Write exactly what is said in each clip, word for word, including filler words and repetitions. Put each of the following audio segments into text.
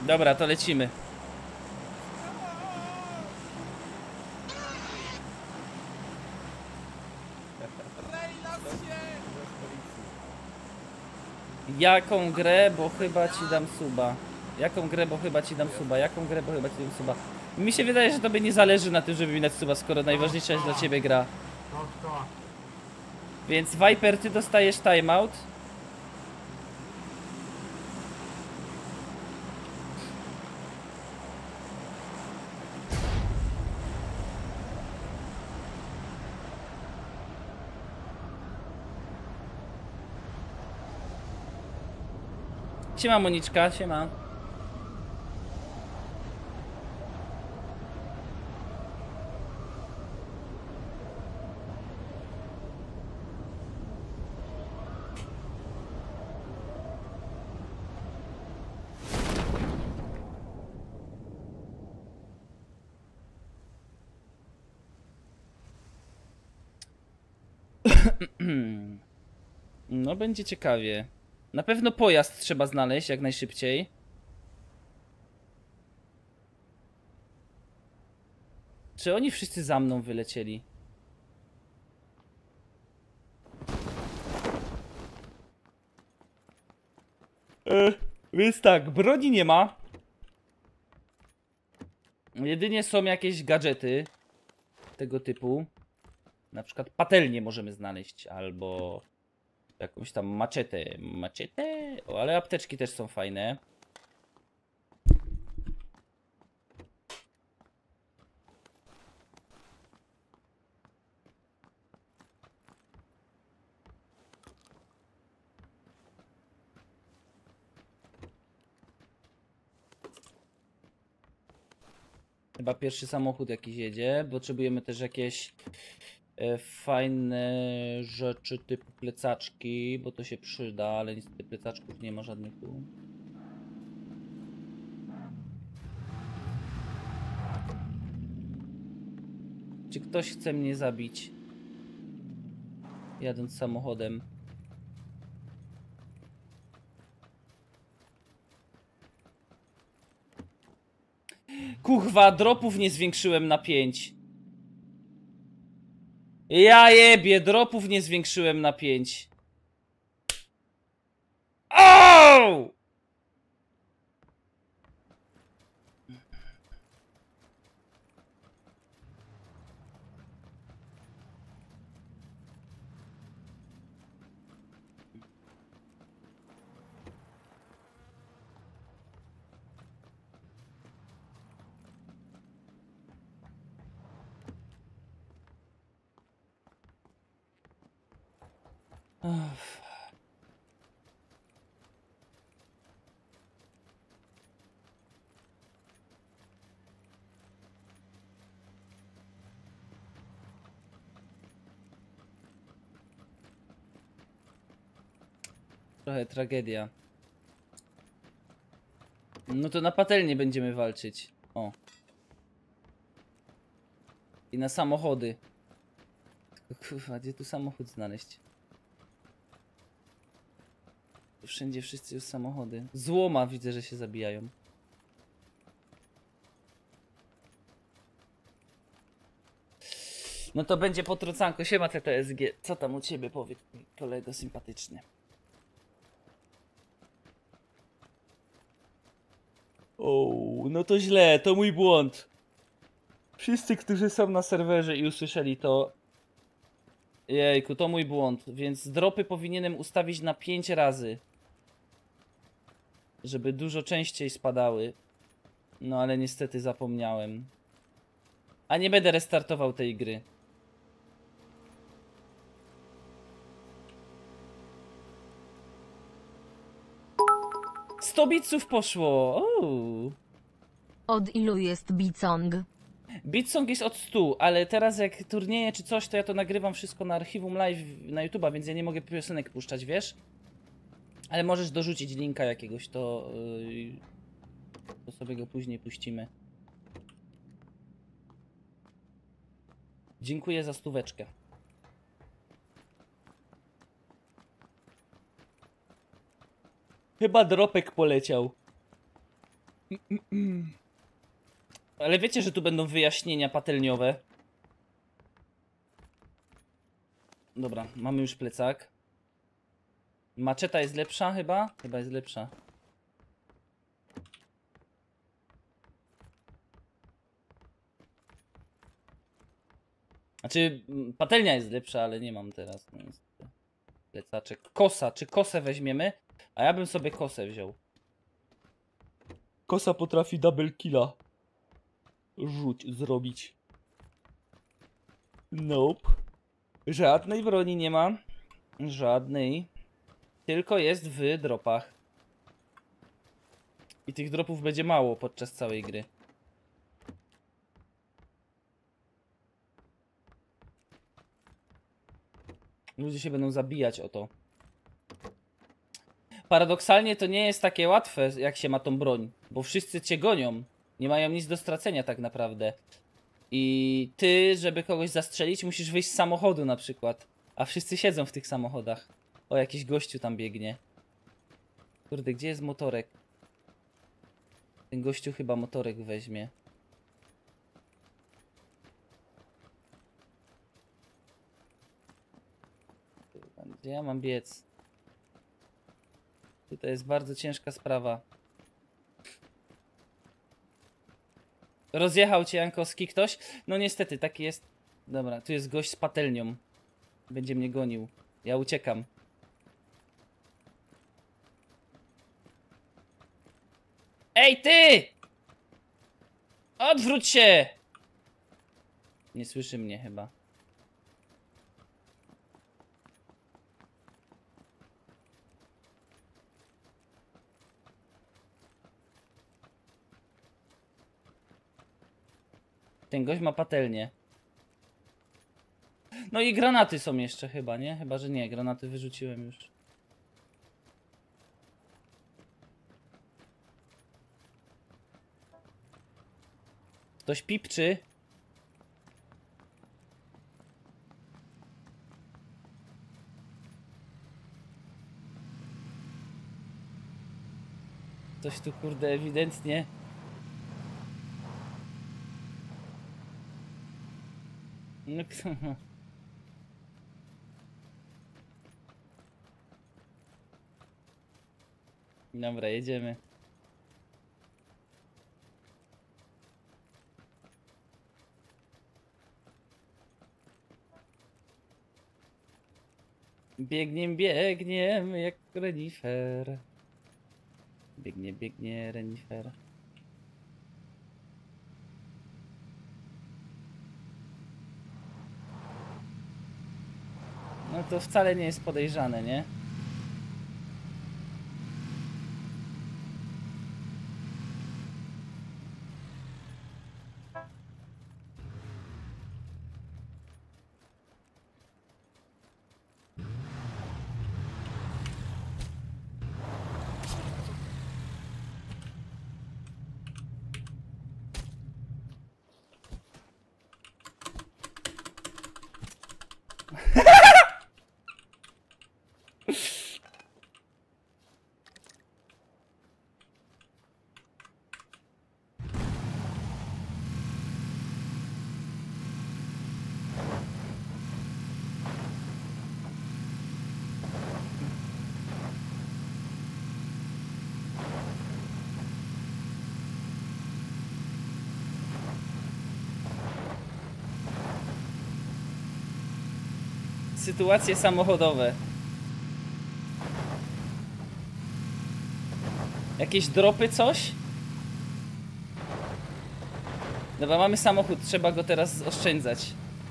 Dobra, to lecimy. Jaką grę, bo chyba ci dam suba. Jaką grę, bo chyba ci dam suba. Jaką grę, bo chyba ci dam suba. Mi się wydaje, że tobie nie zależy na tym, żeby mi dać suba, skoro najważniejsza jest dla ciebie gra. Więc Viper, ty dostajesz timeout. Siema Moniczka, siema. No będzie ciekawie. Na pewno pojazd trzeba znaleźć jak najszybciej. Czy oni wszyscy za mną wylecieli? E, więc tak, broni nie ma. Jedynie są jakieś gadżety tego typu. Na przykład patelnię możemy znaleźć, albo jakąś tam maczetę. Maczetę? O, ale apteczki też są fajne. Chyba pierwszy samochód jakiś jedzie. Potrzebujemy też jakieś e, fajne rzeczy typu plecaczki, bo to się przyda, ale niestety plecaczków nie ma żadnych tu. Czy ktoś chce mnie zabić? Jadąc samochodem. Kuchwa, dropów nie zwiększyłem na pięć. Ja jebie, dropów nie zwiększyłem na pięć. Ooo! Trochę tragedia. No to na patelnię będziemy walczyć. O. I na samochody. Tylko kurwa, gdzie tu samochód znaleźć? Tu wszędzie wszyscy już samochody. Złoma widzę, że się zabijają. No to będzie potrocanko. Siema T T S G. Co tam u ciebie, powiedz mi, kolego sympatyczny? O, no to źle, to mój błąd. Wszyscy, którzy są na serwerze i usłyszeli to... Jejku, to mój błąd, więc dropy powinienem ustawić na pięć razy. Żeby dużo częściej spadały. No ale niestety zapomniałem. A nie będę restartował tej gry. sto bitsów poszło! Uuu. Od ilu jest Bitsong? Bitsong jest od stu, ale teraz jak turnieje czy coś, to ja to nagrywam wszystko na archiwum live na YouTube'a, więc ja nie mogę piosenek puszczać, wiesz? Ale możesz dorzucić linka jakiegoś, to, yy, to sobie go później puścimy. Dziękuję za stóweczkę. Chyba dropek poleciał. Ale wiecie, że tu będą wyjaśnienia patelniowe. Dobra, mamy już plecak. Maczeta jest lepsza chyba? Chyba jest lepsza. Znaczy, patelnia jest lepsza, ale nie mam teraz. No niestety. Plecaczek. Kosa. Czy kosę weźmiemy? A ja bym sobie kosę wziął. Kosa potrafi double killa rzuć, zrobić. Nope. Żadnej broni nie ma. Żadnej. Tylko jest w dropach. I tych dropów będzie mało podczas całej gry. Ludzie się będą zabijać o to. Paradoksalnie to nie jest takie łatwe, jak się ma tą broń. Bo wszyscy cię gonią. Nie mają nic do stracenia tak naprawdę. I ty, żeby kogoś zastrzelić, musisz wyjść z samochodu na przykład. A wszyscy siedzą w tych samochodach. O, jakiś gościu tam biegnie. Kurde, gdzie jest motorek? Ten gościu chyba motorek weźmie. Gdzie ja mam biec? Tutaj jest bardzo ciężka sprawa. Rozjechał cię Jankowski ktoś? No niestety, taki jest. Dobra, tu jest gość z patelnią. Będzie mnie gonił. Ja uciekam. Ej ty! Odwróć się! Nie słyszy mnie chyba. Ten gość ma patelnię. No i granaty są jeszcze chyba, nie? Chyba, że nie. Granaty wyrzuciłem już. Ktoś pipczy. Ktoś tu kurde ewidentnie. No kto? Dobra, jedziemy. Biegnie, biegnie jak renifer. Biegnie, biegnie renifer. No to wcale nie jest podejrzane, nie? Sytuacje samochodowe. Jakieś dropy, coś? Dobra, mamy samochód, trzeba go teraz oszczędzać.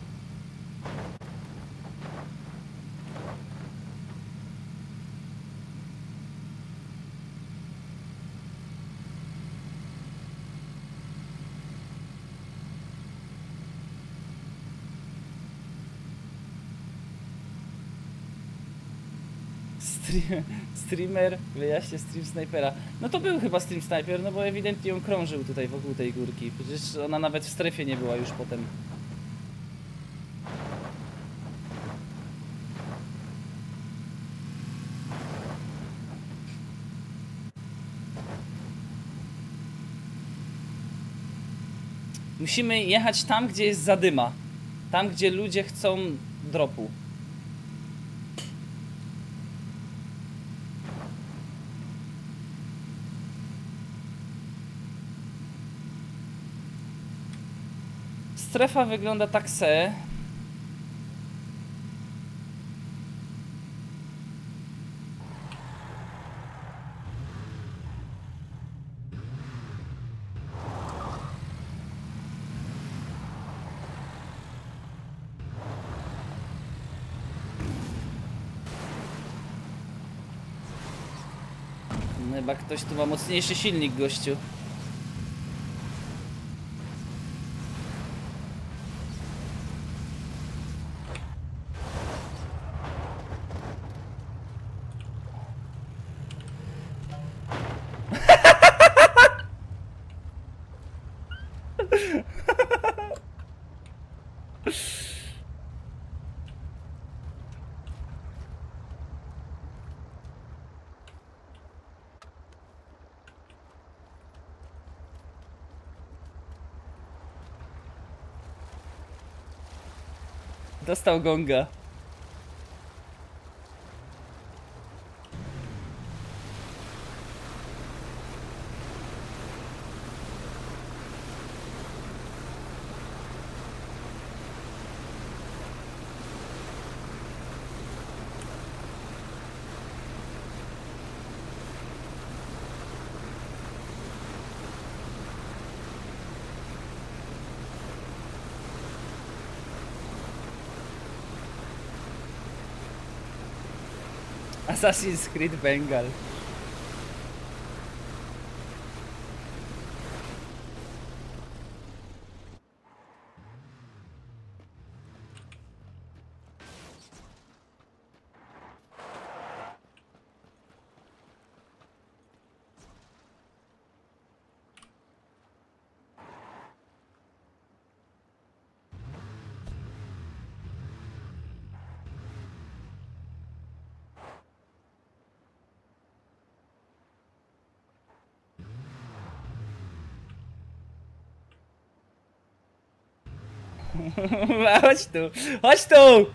Stream, streamer wyjaśnia stream snajpera. No to był chyba stream sniper, no bo ewidentnie on krążył tutaj wokół tej górki. Przecież ona nawet w strefie nie była już potem. Musimy jechać tam, gdzie jest zadyma. Tam, gdzie ludzie chcą dropu. Strefa wygląda tak se. No chyba ktoś tu ma mocniejszy silnik, gościu. Dostał gonga. Assassin's Creed Bengal. Chodź tu! Chodź tu!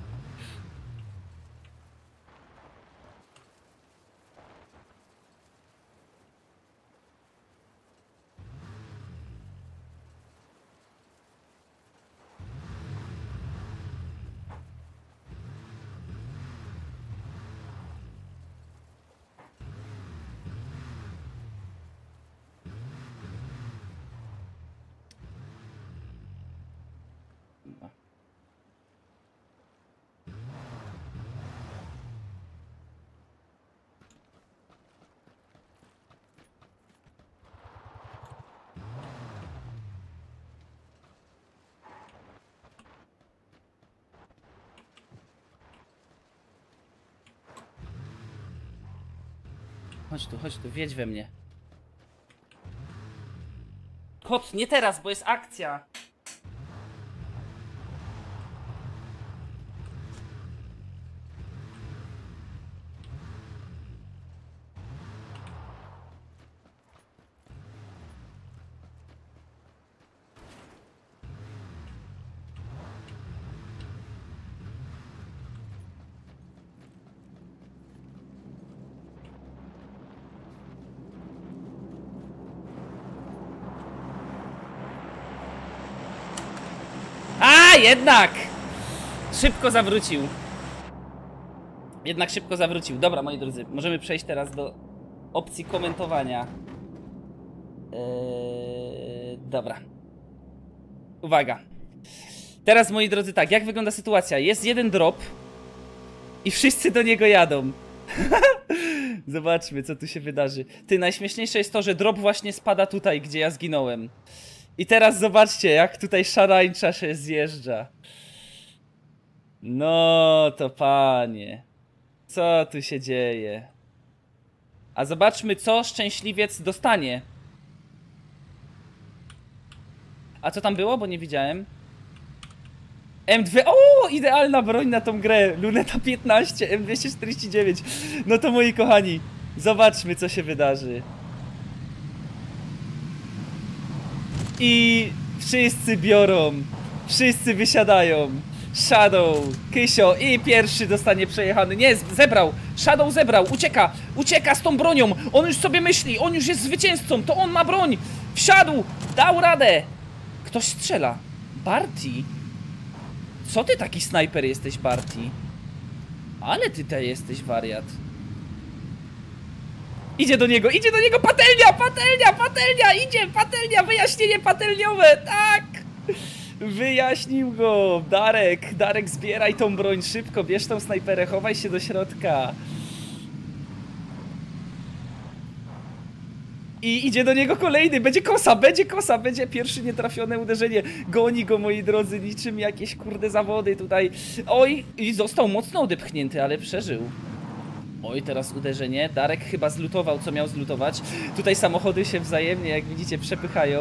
Chodź tu, chodź tu, wiedź we mnie. Kot, nie teraz, bo jest akcja. A, jednak! Szybko zawrócił. Jednak szybko zawrócił. Dobra, moi drodzy, możemy przejść teraz do opcji komentowania. Eee, dobra. Uwaga. Teraz, moi drodzy, tak, jak wygląda sytuacja? Jest jeden drop i wszyscy do niego jadą. Zobaczmy, co tu się wydarzy. Ty, najśmieszniejsze jest to, że drop właśnie spada tutaj, gdzie ja zginąłem. I teraz zobaczcie, jak tutaj szarańcza się zjeżdża. No to panie. Co tu się dzieje? A zobaczmy, co szczęśliwiec dostanie. A co tam było? Bo nie widziałem. M dwa... O, idealna broń na tą grę. Luneta piętnaście, M dwieście czterdzieści dziewięć. No to moi kochani, zobaczmy, co się wydarzy. I Wszyscy biorą. Wszyscy wysiadają. Shadow, Kysio i pierwszy dostanie przejechany. Nie, zebrał. Shadow zebrał. Ucieka. Ucieka z tą bronią. On już sobie myśli. On już jest zwycięzcą. To on ma broń. Wsiadł. Dał radę. Ktoś strzela. Barty? Co ty taki snajper jesteś, Barty? Ale ty te jesteś wariat. Idzie do niego, idzie do niego, patelnia, patelnia, patelnia, idzie, patelnia, wyjaśnienie patelniowe, tak! Wyjaśnił go, Darek, Darek zbieraj tą broń szybko, bierz tą snajperę, chowaj się do środka. I idzie do niego kolejny, będzie kosa, będzie kosa, będzie pierwsze nietrafione uderzenie. Goni go, moi drodzy, niczym jakieś kurde zawody tutaj. Oj, i został mocno odepchnięty, ale przeżył. Oj, teraz uderzenie. Darek chyba zlutował, co miał zlutować. Tutaj samochody się wzajemnie, jak widzicie, przepychają.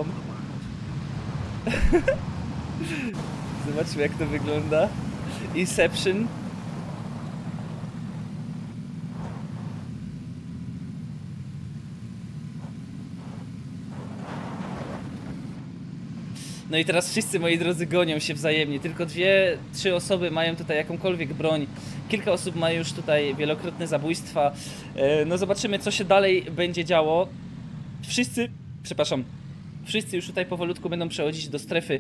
Zobaczmy, jak to wygląda. Inception. No i teraz wszyscy, moi drodzy, gonią się wzajemnie. Tylko dwie, trzy osoby mają tutaj jakąkolwiek broń. Kilka osób ma już tutaj wielokrotne zabójstwa. No zobaczymy, co się dalej będzie działo. Wszyscy, przepraszam, wszyscy już tutaj powolutku będą przechodzić do strefy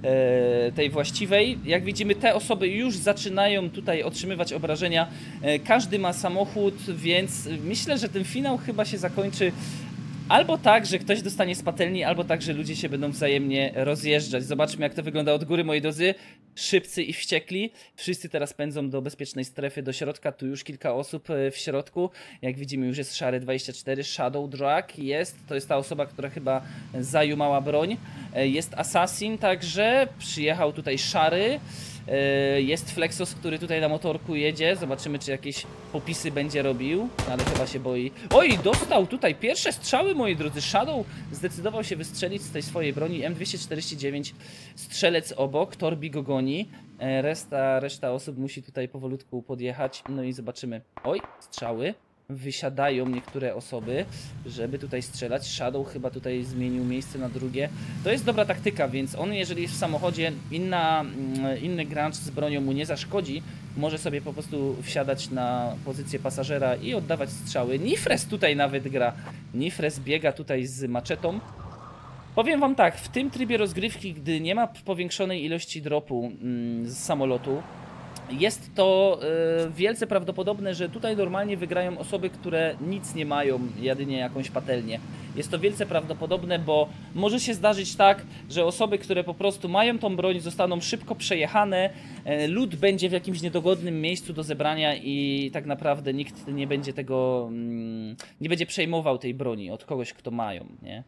e, tej właściwej. Jak widzimy, te osoby już zaczynają tutaj otrzymywać obrażenia. E, każdy ma samochód, więc myślę, że ten finał chyba się zakończy albo tak, że ktoś dostanie z patelni, albo tak, że ludzie się będą wzajemnie rozjeżdżać. Zobaczmy, jak to wygląda od góry, moi drodzy. Szybcy i wściekli. Wszyscy teraz pędzą do bezpiecznej strefy, do środka. Tu już kilka osób w środku. Jak widzimy, już jest Szary dwadzieścia cztery. Shadow Drag jest. To jest ta osoba, która chyba zajumała broń. Jest Assassin także. Przyjechał tutaj Szary. Jest Flexos, który tutaj na motorku jedzie. Zobaczymy, czy jakieś popisy będzie robił. Ale chyba się boi. Oj, dostał tutaj pierwsze strzały, moi drodzy. Shadow zdecydował się wystrzelić z tej swojej broni. M dwieście czterdzieści dziewięć. Strzelec obok. Torbi go goni. Reszta, reszta osób musi tutaj powolutku podjechać. No i zobaczymy. Oj, strzały. Wysiadają niektóre osoby, żeby tutaj strzelać. Shadow chyba tutaj zmienił miejsce na drugie. To jest dobra taktyka, więc on, jeżeli jest w samochodzie, inna, inny gracz z bronią mu nie zaszkodzi, może sobie po prostu wsiadać na pozycję pasażera i oddawać strzały. Nifres tutaj nawet gra. Nifres biega tutaj z maczetą. Powiem wam tak, w tym trybie rozgrywki, gdy nie ma powiększonej ilości dropu mm, z samolotu, jest to y, wielce prawdopodobne, że tutaj normalnie wygrają osoby, które nic nie mają, jedynie jakąś patelnię. Jest to wielce prawdopodobne, bo może się zdarzyć tak, że osoby, które po prostu mają tą broń, zostaną szybko przejechane, y, lód będzie w jakimś niedogodnym miejscu do zebrania i tak naprawdę nikt nie będzie tego, y, nie będzie przejmował tej broni od kogoś, kto mają, nie?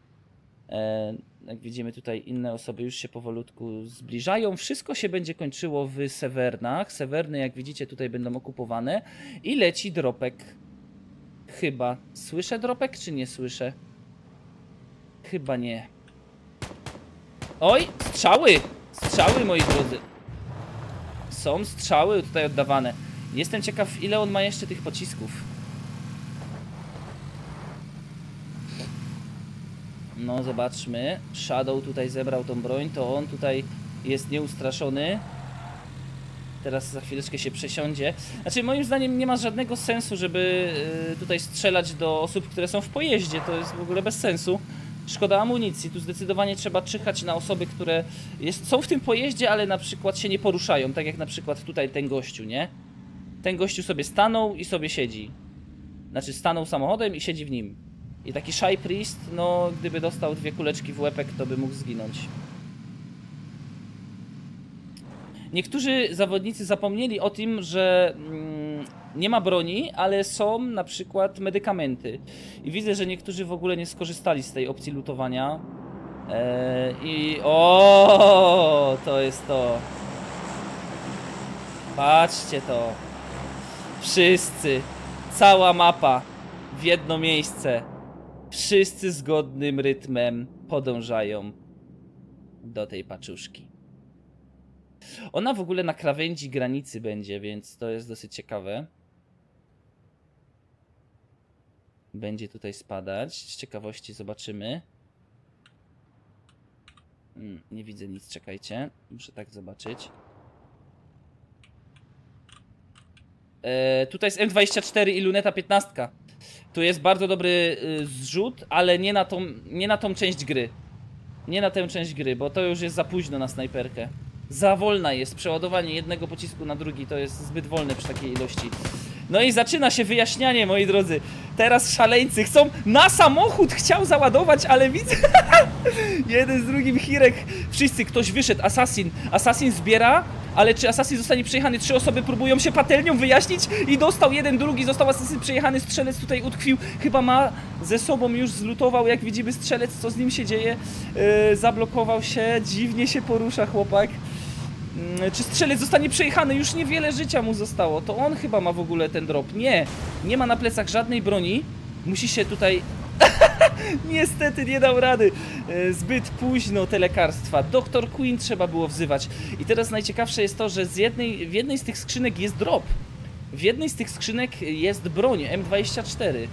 Jak widzimy, tutaj inne osoby już się powolutku zbliżają. Wszystko się będzie kończyło w Severnach. Severny, jak widzicie, tutaj będą okupowane. I leci dropek. Chyba. Słyszę dropek, czy nie słyszę? Chyba nie. Oj, strzały! Strzały, moi drodzy. Są strzały tutaj oddawane. Jestem ciekaw, ile on ma jeszcze tych pocisków. No zobaczmy, Shadow tutaj zebrał tą broń, to on tutaj jest nieustraszony. Teraz za chwileczkę się przesiądzie. Znaczy moim zdaniem nie ma żadnego sensu, żeby tutaj strzelać do osób, które są w pojeździe. To jest w ogóle bez sensu. Szkoda amunicji, tu zdecydowanie trzeba czyhać na osoby, które jest, są w tym pojeździe, ale na przykład się nie poruszają. Tak jak na przykład tutaj ten gościu, nie? Ten gościu sobie stanął i sobie siedzi. Znaczy stanął samochodem i siedzi w nim. I taki Shy Priest, no gdyby dostał dwie kuleczki w łepek, to by mógł zginąć. Niektórzy zawodnicy zapomnieli o tym, że mm, nie ma broni, ale są na przykład medykamenty. I widzę, że niektórzy w ogóle nie skorzystali z tej opcji lutowania. Eee, I o, to jest to. Patrzcie to. Wszyscy. Cała mapa w jedno miejsce. Wszyscy zgodnym rytmem podążają do tej paczuszki. Ona w ogóle na krawędzi granicy będzie, więc to jest dosyć ciekawe. Będzie tutaj spadać. Z ciekawości zobaczymy. Mm, nie widzę nic, czekajcie. Muszę tak zobaczyć. E, tutaj jest M dwadzieścia cztery i luneta piętnaście. Tu jest bardzo dobry y, zrzut, ale nie na, tą, nie na tą część gry. Nie na tę część gry, bo to już jest za późno na snajperkę. Za wolna jest. Przeładowanie jednego pocisku na drugi to jest zbyt wolne przy takiej ilości. No i zaczyna się wyjaśnianie, moi drodzy. Teraz szaleńcy chcą na samochód, chciał załadować, ale widzę jeden z drugim Hirek. Wszyscy, ktoś wyszedł, Assassin. Assassin zbiera, ale czy Assassin zostanie przejechany? Trzy osoby próbują się patelnią wyjaśnić i dostał jeden, drugi, został Assassin przejechany. Strzelec tutaj utkwił, chyba ma ze sobą już zlutował, jak widzimy strzelec, co z nim się dzieje. Yy, zablokował się, dziwnie się porusza chłopak. Czy strzelec zostanie przejechany? Już niewiele życia mu zostało. To on chyba ma w ogóle ten drop. Nie, nie ma na plecach żadnej broni. Musi się tutaj... Niestety nie dał rady. Zbyt późno te lekarstwa. doktor Queen trzeba było wzywać. I teraz najciekawsze jest to, że z jednej, w jednej z tych skrzynek jest drop. W jednej z tych skrzynek jest broń M dwadzieścia cztery.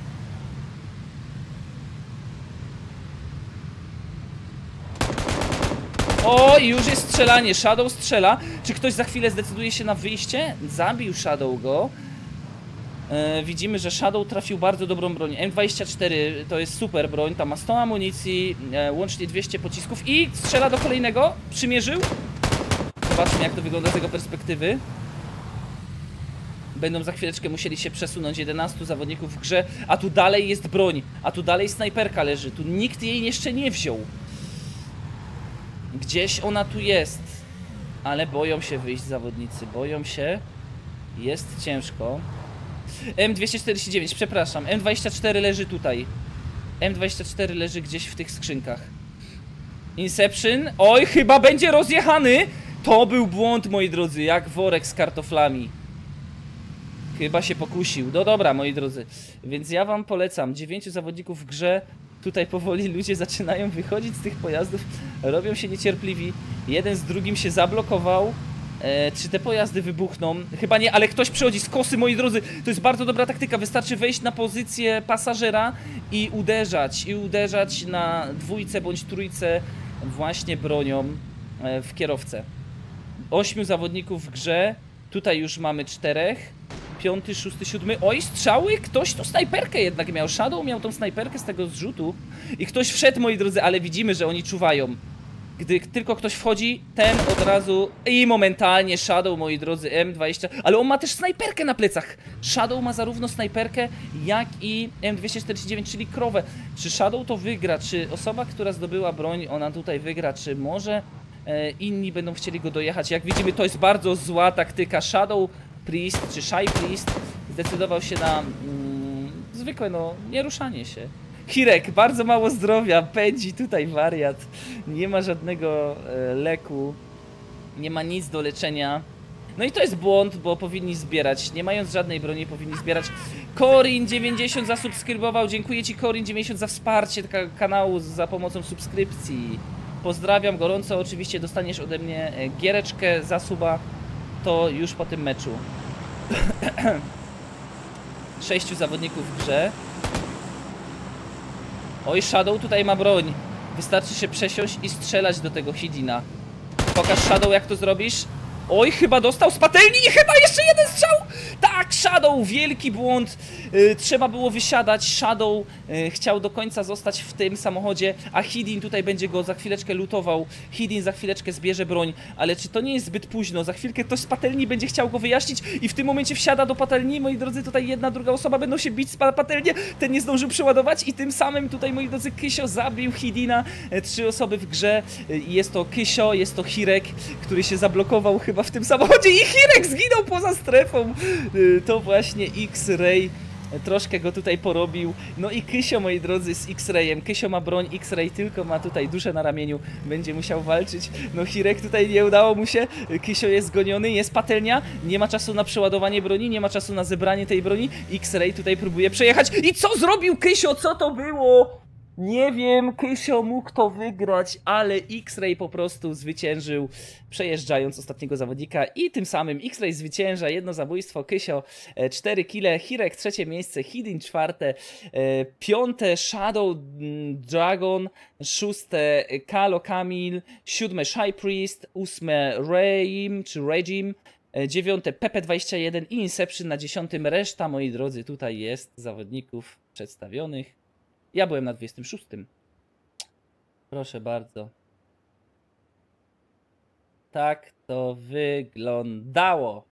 O, już jest strzelanie. Shadow strzela. Czy ktoś za chwilę zdecyduje się na wyjście? Zabił Shadow go. E, widzimy, że Shadow trafił bardzo dobrą broń. M dwadzieścia cztery to jest super broń. Tam ma sto amunicji, e, łącznie dwieście pocisków. I strzela do kolejnego. Przymierzył. Zobaczmy, jak to wygląda z jego perspektywy. Będą za chwileczkę musieli się przesunąć. jedenastu zawodników w grze. A tu dalej jest broń. A tu dalej snajperka leży. Tu nikt jej jeszcze nie wziął. Gdzieś ona tu jest, ale boją się wyjść zawodnicy, boją się, jest ciężko. M dwieście czterdzieści dziewięć, przepraszam, M dwadzieścia cztery leży tutaj. M dwadzieścia cztery leży gdzieś w tych skrzynkach. Inception, oj, chyba będzie rozjechany. To był błąd, moi drodzy, jak worek z kartoflami. Chyba się pokusił. No dobra, moi drodzy, więc ja wam polecam, dziewięciu zawodników w grze. Tutaj powoli ludzie zaczynają wychodzić z tych pojazdów, robią się niecierpliwi. Jeden z drugim się zablokował. E, czy te pojazdy wybuchną? Chyba nie, ale ktoś przychodzi z kosy, moi drodzy. To jest bardzo dobra taktyka. Wystarczy wejść na pozycję pasażera i uderzać. I uderzać na dwójce bądź trójce właśnie bronią e, w kierowcę. Ośmiu zawodników w grze. Tutaj już mamy czterech. Piąty, szósty, siódmy. Oj, strzały! Ktoś tu snajperkę jednak miał. Shadow miał tą snajperkę z tego zrzutu. I ktoś wszedł, moi drodzy, ale widzimy, że oni czuwają. Gdy tylko ktoś wchodzi, ten od razu... I momentalnie Shadow, moi drodzy, M dwadzieścia... Ale on ma też snajperkę na plecach. Shadow ma zarówno snajperkę, jak i M dwieście czterdzieści dziewięć, czyli krowę. Czy Shadow to wygra? Czy osoba, która zdobyła broń, ona tutaj wygra? Czy może e, inni będą chcieli go dojechać? Jak widzimy, to jest bardzo zła taktyka. Shadow Priest, czy Shy Priest zdecydował się na mm, zwykłe, no, nieruszanie się. Hirek, bardzo mało zdrowia, pędzi tutaj wariat. Nie ma żadnego e, leku, nie ma nic do leczenia. No i to jest błąd, bo powinni zbierać. Nie mając żadnej broni, powinni zbierać. Korin dziewięćdziesiąt zasubskrybował. Dziękuję ci, Korin dziewięćdziesiąt, za wsparcie kanału za pomocą subskrypcji. Pozdrawiam gorąco. Oczywiście dostaniesz ode mnie giereczkę za suba. To już po tym meczu. Sześciu zawodników w grze. Oj, Shadow tutaj ma broń. Wystarczy się przesiąść i strzelać do tego Hidina. Pokaż, Shadow, jak to zrobisz. Oj, chyba dostał z patelni i chyba jeszcze jeden strzał! Tak, Shadow, wielki błąd. Yy, trzeba było wysiadać. Shadow yy, chciał do końca zostać w tym samochodzie, a Hidin tutaj będzie go za chwileczkę lutował. Hidin za chwileczkę zbierze broń, ale czy to nie jest zbyt późno? Za chwilkę ktoś z patelni będzie chciał go wyjaśnić i w tym momencie wsiada do patelni. Moi drodzy, tutaj jedna, druga osoba będą się bić z patelnię. Ten nie zdążył przeładować i tym samym tutaj, moi drodzy, Kysio zabił Hidina. Yy, trzy osoby w grze. Yy, jest to Kysio, jest to Hirek, który się zablokował chyba w tym samochodzie i Hirek zginął poza strefą. To właśnie X-Ray troszkę go tutaj porobił. No i Kysio, moi drodzy, z X-Rayem. Kysio ma broń, X-Ray tylko ma tutaj duszę na ramieniu. Będzie musiał walczyć. No Hirek tutaj nie udało mu się. Kysio jest zgoniony, jest patelnia. Nie ma czasu na przeładowanie broni, nie ma czasu na zebranie tej broni. X-Ray tutaj próbuje przejechać. I co zrobił Kysio? Co to było? Nie wiem, Kysio mógł to wygrać, ale X-Ray po prostu zwyciężył, przejeżdżając ostatniego zawodnika i tym samym X-Ray zwycięża jedno zabójstwo, Kysio e, cztery kile, Hirek trzecie miejsce, Hidin czwarte, e, piąte Shadow mm, Dragon, szóste Kalo Kamil, siódme Shy Priest, ósme Reim czy Regime, e, dziewiąte Pepe dwadzieścia jeden i Inception na dziesiątym. Reszta, moi drodzy, tutaj jest zawodników przedstawionych. Ja byłem na dwudziestym szóstym. Proszę bardzo. Tak to wyglądało.